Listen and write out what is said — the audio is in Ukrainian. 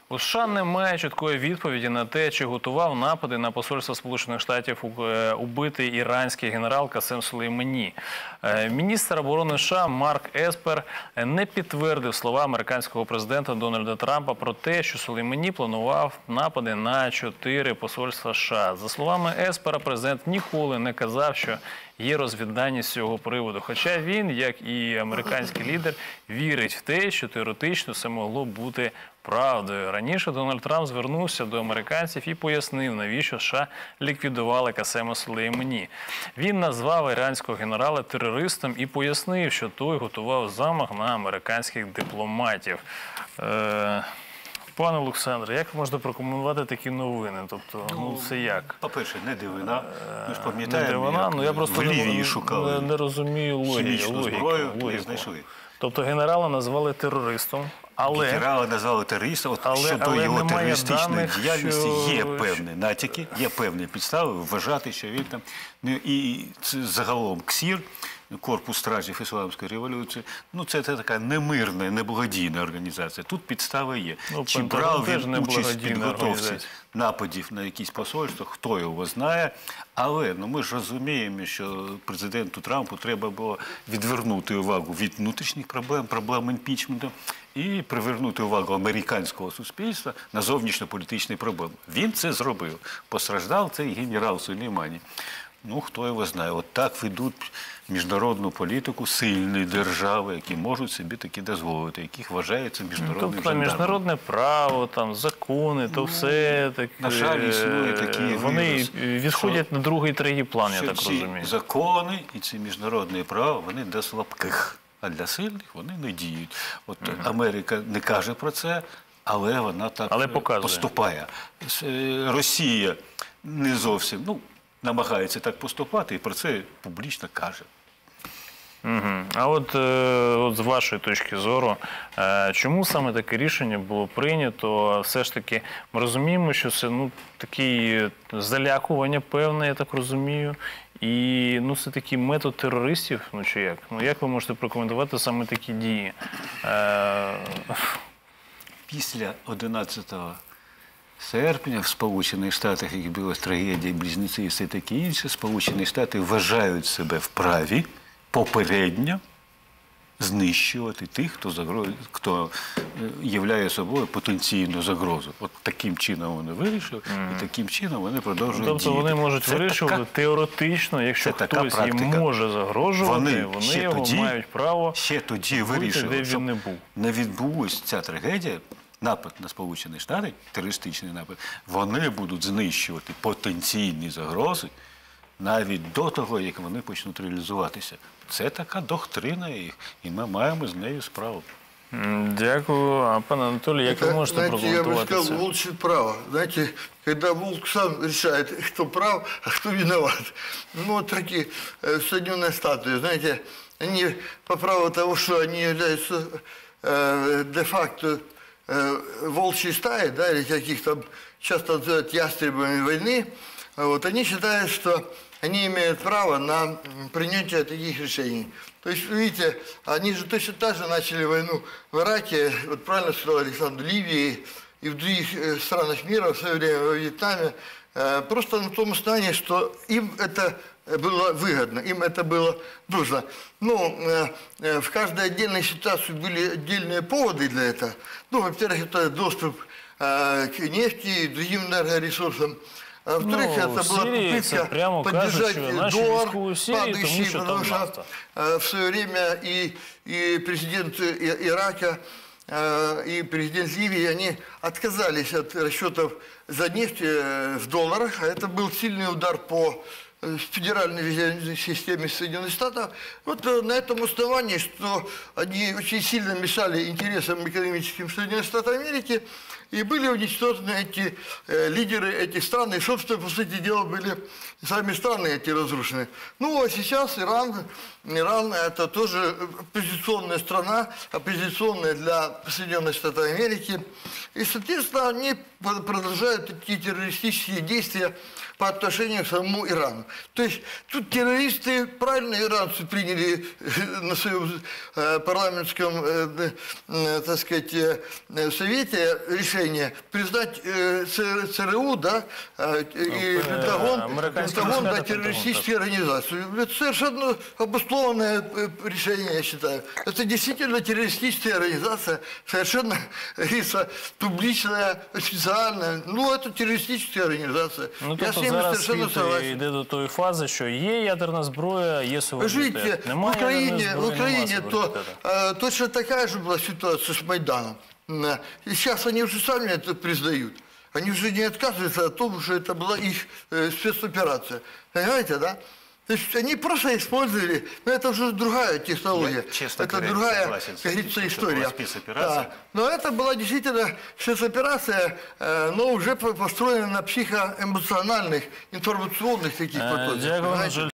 У США немає чіткої відповіді на те, чи готував напади на посольство Сполучених Штатів убитий іранський генерал Касем Сулеймані. Міністр оборони США Марк Еспер не підтвердив слова американського президента Дональда Трампа про те, що Сулеймані планував напади на 4 посольства США. За словами Еспера, президент ніколи не казав, що є розвіддані з цього приводу. Хоча він, як і американський лідер, вірить в те, що теоретично це могло бути правдою. Раніше Дональд Трамп звернувся до американців і пояснив, навіщо США ліквідували Касема Сулеймані. Він назвав іранського генерала терористом і пояснив, що той готував замах на американських дипломатів. Пане Олександре, як можна прокоментувати такі новини? Тобто, це як? По-перше, не дивина. Ми ж пам'ятаємо, я просто в Лівії шукали не розумію хімічну зброю, і знайшли. Тобто генерала назвали терористом, але... Генерала назвали терористом, щодо його терористичної діяльності є певні натяки, є певні підстави вважати, що він там... І загалом КСІР, Корпус стражів Ісламської революції, це така немирна, неблагодійна організація. Тут підстави є. Чи брав він участь в підготовці нападів на якісь посольства, хто його знає. Але ми ж розуміємо, що президенту Трампу треба було відвернути увагу від внутрішніх проблем імпічменту, і привернути увагу американського суспільства на зовнішньополітичні проблеми. Він це зробив. Постраждав цей генерал Сулеймані. Хто його знає. От так ведуть міжнародну політику сильні держави, які можуть собі таки дозволити, яких вважається міжнародним жандармом. Тобто міжнародне право, закони, то все таке... На жаль, існує такі вони відходять на другий, третій план, я так розумію. Ці закони і ці міжнародне право, вони для слабких, а для сильних вони не діють. От Америка не каже про це, але вона так поступає. Росія не зовсім, намагається так поступати і про це публічно каже. А от з вашої точки зору, чому саме таке рішення було прийнято? Все ж таки, ми розуміємо, що це таке залякування певне, я так розумію, і це такий метод терористів, чи як? Як ви можете прокоментувати саме такі дії? Після 11 серпня в Сполучених Штатах, як відбулася трагедія Близнюки і все таке інше, Сполучені Штати вважають себе вправі попередньо знищувати тих, хто являє собою потенційну загрозу. От таким чином вони вирішили, і таким чином вони продовжують діяти. Тобто вони можуть вирішувати теоретично, якщо хтось їм може загрожувати, вони його мають право бути, де він не був. Не відбулася ця трагедія, напад на Сполучені Штати, терористичний напад, вони будуть знищувати потенційні загрози навіть до того, як вони почнуть реалізуватися. Це така доктрина їх, і ми маємо з нею справу. Дякую. А пане Анатолій, як ви можете прокоментувати це? Я бы сказал, волчье право. Знаете, когда волк сам решает, кто прав, а кто виноват. Вот такие Соединенные Штаты, знаете, они по праву того, что они являются де-факто волчьей стаи, или каких там часто называют ястребами войны, они считают, что они имеют право на принятие таких решений. То есть, видите, они же точно так же начали войну в Ираке, вот правильно сказал Александр, в Ливии и в других странах мира, в свое время во Вьетнаме, просто на том основании, что им это было выгодно, им это было нужно. В каждой отдельной ситуации были отдельные поводы для этого. Во-первых, это доступ к нефти и другим энергоресурсам. А во-вторых, это была попытка поддержать доллар, падающий, потому что в свое время и президент Ирака, и президент Ливии, они отказались от расчетов за нефть в долларах, а это был сильный удар по федеральной системе Соединенных Штатов. Вот на этом основании, что они очень сильно мешали интересам экономическим Соединенных Штатов Америки, и были уничтожены эти лидеры этих стран, и, собственно, по сути дела, были сами страны эти разрушены. А сейчас Иран это тоже оппозиционная страна, оппозиционная для Соединенных Штатов Америки, и, соответственно, они продолжают эти террористические действия по отношению к самому Ирану. То есть тут террористы, правильно иранцы приняли на своем парламентском, так сказать, совете решение признать ЦРУ, да, и Пентагон, да, террористической организацией. Это совершенно обусловленное решение, я считаю. Это действительно террористическая организация, совершенно, говорится, публичная, официальная. Ну, это террористическая организация. Ну, я з тобто ними зараз совершенно світ согласен. йде до тої фази, що є ядерна зброя, є Вы суверенітет. видите, Немає ядерної в зброї, Украине немає суверенітету. точно такая же была ситуация с Майданом. И сейчас они уже сами это признают. Они уже не отказываются о том, что это была их спецоперация. Понимаете, да? То есть они просто использовали, но это уже другая технология. Это другая, как говорится, история. Да. Но это была действительно спецоперация, но уже построена на психоэмоциональных, информационных таких потоках.